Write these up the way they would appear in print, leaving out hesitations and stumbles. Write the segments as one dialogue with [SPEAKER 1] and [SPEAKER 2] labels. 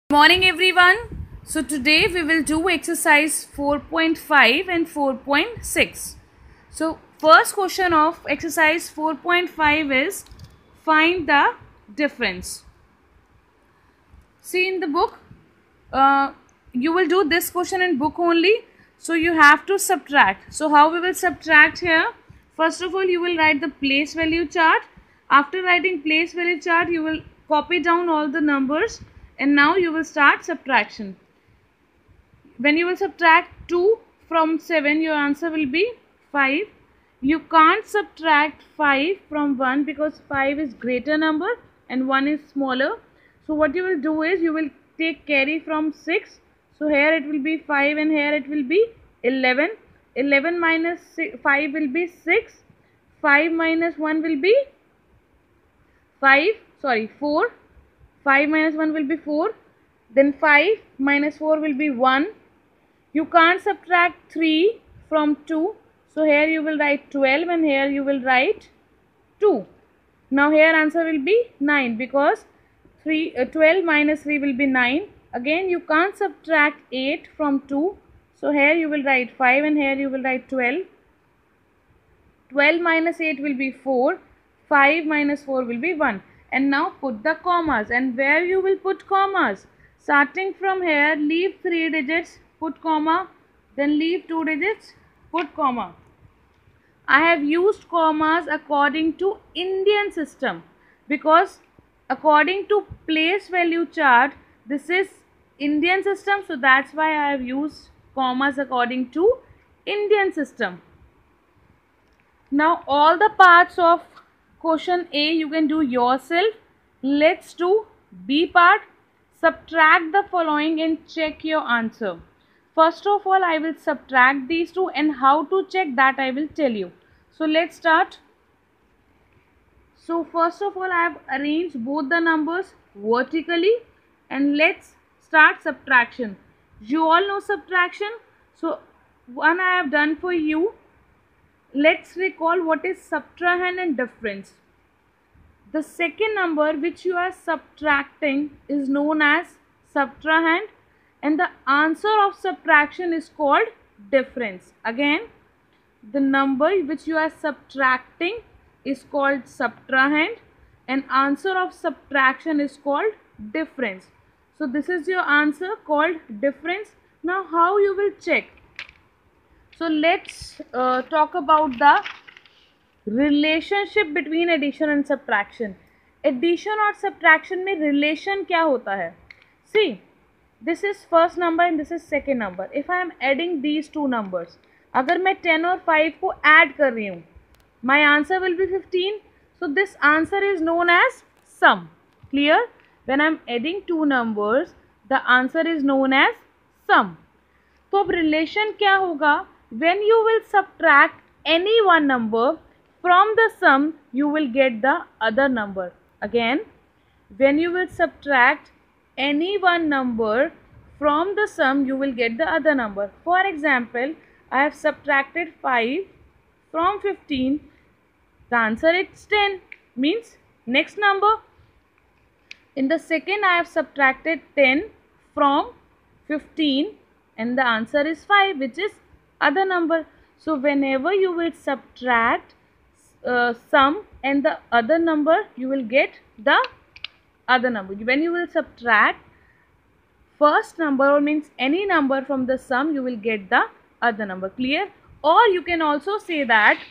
[SPEAKER 1] Morning everyone. So today we will do exercise 4.5 and 4.6. So first question of exercise 4.5 is find the difference. See in the book, you will do this question in book only. So you have to subtract. So how we will subtract here? First of all, you will write the place value chart. After writing place value chart, you will copy down all the numbers. And now you will start subtraction. When you will subtract 2 from 7, your answer will be 5. You can't subtract 5 from 1 because 5 is greater number and 1 is smaller. So what you will do is you will take carry from 6. So here it will be 5 and here it will be 11. 11 minus 5 will be 6. 5 minus 1 will be 4. 5 minus 1 will be 4. Then 5 minus 4 will be 1. You can't subtract 3 from 2. So here you will write 12 and here you will write 2. Now here answer will be 9 because 12 minus 3 will be 9. Again you can't subtract 8 from 2. So here you will write 5 and here you will write 12. 12 minus 8 will be 4. 5 minus 4 will be 1. And now put the commas, and where you will put commas? Starting from here, leave 3 digits, put comma, then leave 2 digits, put comma. I have used commas according to Indian system because according to place value chart, this is Indian system, so that's why I have used commas according to Indian system. Now all the parts of question A you can do yourself. Let's do B part. Subtract the following and check your answer. First of all, I will subtract these two, and how to check that I will tell you. So let's start. So first of all, I have arranged both the numbers vertically, and let's start subtraction. You all know subtraction. So one I have done for you. Let's recall what is subtrahend and difference. The second number which you are subtracting is known as subtrahend, and the answer of subtraction is called difference. Again, the number which you are subtracting is called subtrahend and answer of subtraction is called difference. So this is your answer called difference. Now how you will check? So let's talk about the relationship between addition and subtraction. Addition और subtraction में relation क्या होता है? See, this is first number and this is second number. If I am adding these two numbers, अगर मैं 10 और 5 को add कर रही हूँ, my answer will be 15. So this answer is known as sum. Clear? When I am adding two numbers, the answer is known as sum. तो अब relation क्या होगा? When you will subtract any one number from the sum, you will get the other number. Again, when you will subtract any one number from the sum, you will get the other number. For example, I have subtracted 5 from 15. The answer is 10. Means next number. In the second, I have subtracted 10 from 15 and the answer is 5, which is other number. So whenever you will subtract sum and the other number, you will get the other number. When you will subtract first number, or means any number from the sum, you will get the other number. Clear? Or you can also say that,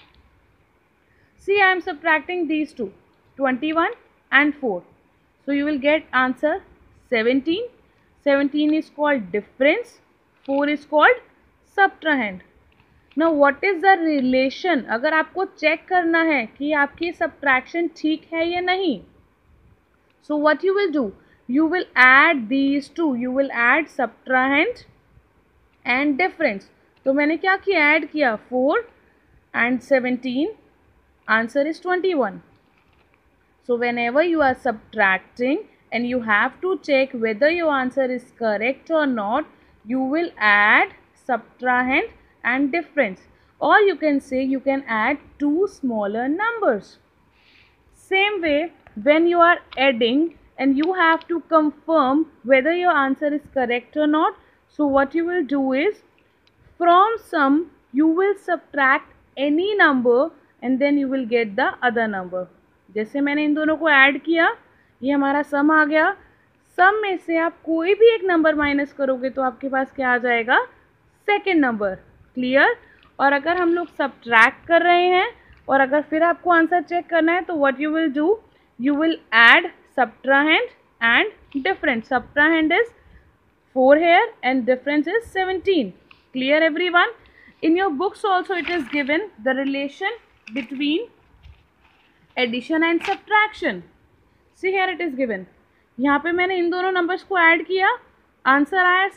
[SPEAKER 1] see, I am subtracting these two, 21 and 4. So you will get answer 17. 17 is called difference. 4 is called subtrahend. Now what is the relation? अगर आपको check करना है कि आपकी subtraction ठीक है या नहीं, so what you will do? You will add these two. You will add subtrahend and difference. तो मैंने क्या किया? Add किया 4 and 17. Answer is 21. So whenever you are subtracting and you have to check whether your answer is correct or not, you will add subtrahend and difference, or you can say you can add two smaller numbers. Same way, when you are adding and you have to confirm whether your answer is correct or not. So what you will do is, from sum you will subtract any number and then you will get the other number. जैसे मैंने इन दोनों को add किया, ये हमारा सम आ गया. सम में से आप कोई भी एक नंबर माइनस करोगे तो आपके पास क्या आ जाएगा? Second number. क्लियर? और अगर हम लोग सब्ट्रैक्ट कर रहे हैं और अगर फिर आपको आंसर चेक करना है तो what you will do, you will add subtrahend and difference. Subtrahend is 4 here and difference is 17. Clear everyone? In your books also it is given the relation between addition and subtraction. See here it is given. यहाँ पे मैंने इन दोनों numbers को add किया, answer आया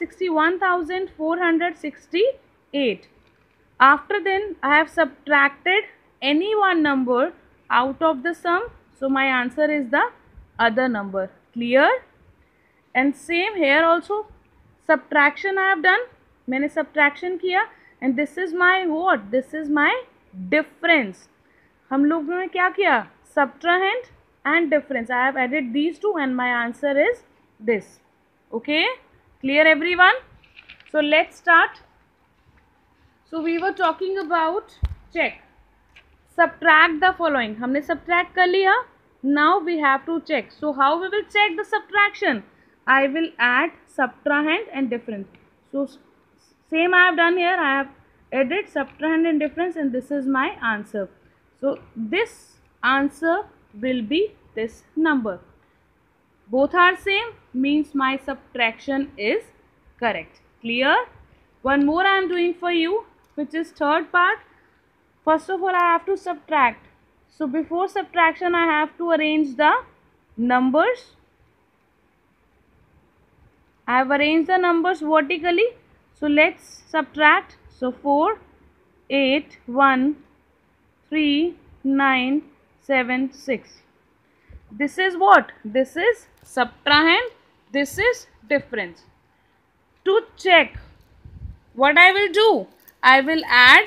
[SPEAKER 1] 61,468. After then I have subtracted any one number out of the sum, so my answer is the other number. Clear? And same here also, subtraction I have done, मैंने subtraction किया and this is my what? This is my difference. हम लोगों ने क्या किया? Subtrahend and difference. I have added these two and my answer is this. Okay? Clear everyone? So let's start. So we were talking about check. Subtract the following. हमने subtract कर लिया. Now we have to check. So how we will check the subtraction? I will add subtrahend and difference. So same I have done here. I have added subtrahend and difference and this is my answer. So this answer will be this number. Both are same means my subtraction is correct. Clear? One more I am doing for you, which is third part. First of all I have to subtract. So before subtraction I have to arrange the numbers. I have arranged the numbers vertically. So let's subtract. So 4, 8, 1, 3, 9, 7, 6. This is what? This is subtrahend. This is difference. To check, what I will do? I will add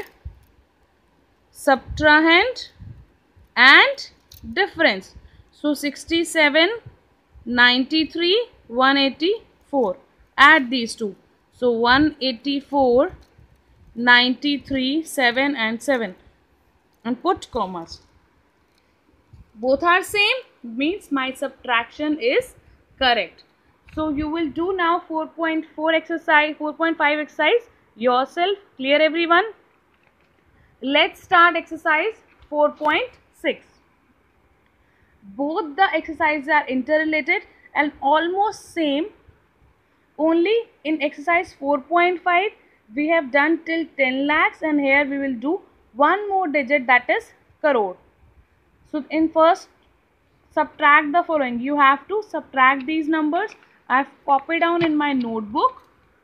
[SPEAKER 1] subtrahend and difference. So 67, 93, 184. Add these two. So 184, 93, 7 and 7. And put commas. Both are same means my subtraction is correct. So you will do now 4.4 exercise, 4.5 exercise yourself. Clear everyone? Let's start exercise 4.6. Both the exercises are interrelated and almost same. Only in exercise 4.5 we have done till 10 lakhs and here we will do one more digit, that is crore. So in first, subtract the following. You have to subtract these numbers. I have copied down in my notebook.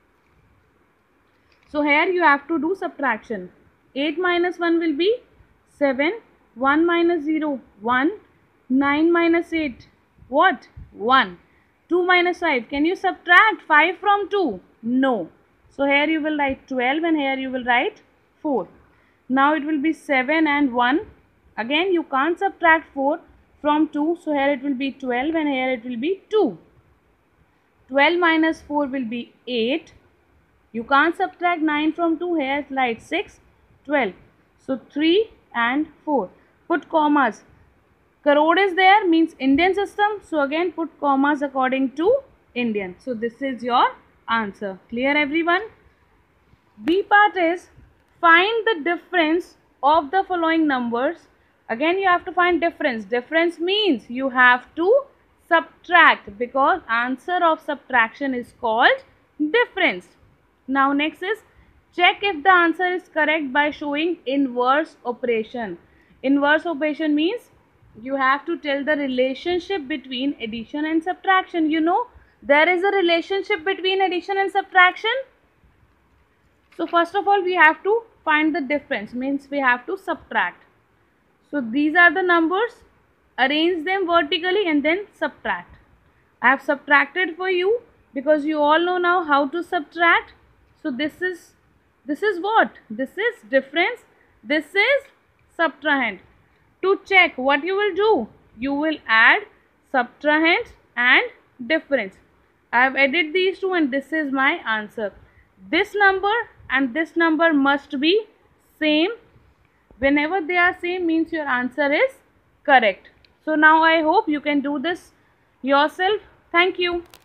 [SPEAKER 1] So here you have to do subtraction. 8 minus 1 will be 7. 1 minus 0, 1. 9 minus 8, what? 1. 2 minus 5. Can you subtract 5 from 2? No. So here you will write 12 and here you will write 4. Now it will be 7 and 1. Again you can't subtract 4 from 2. So here it will be 12 and here it will be 2. 12 minus 4 will be 8. You can't subtract 9 from 2. Here write 6, 12. So 3 and 4. Put commas. Crore is there means Indian system. So again put commas according to Indian. So this is your answer. Clear everyone? B part is find the difference of the following numbers. Again you have to find difference. Difference means you have to subtract because answer of subtraction is called difference. Now next is check if the answer is correct by showing inverse operation. Inverse operation means you have to tell the relationship between addition and subtraction. You know there is a relationship between addition and subtraction. So first of all we have to find the difference, means we have to subtract. So these are the numbers, arrange them vertically and then subtract. I have subtracted for you because you all know now how to subtract. So this is what? This is difference. This is subtrahend. To check, what you will do? You will add subtrahend and difference. I have added these two and this is my answer. This number and this number must be same. Whenever they are same means your answer is correct. So now I hope you can do this yourself. Thank you.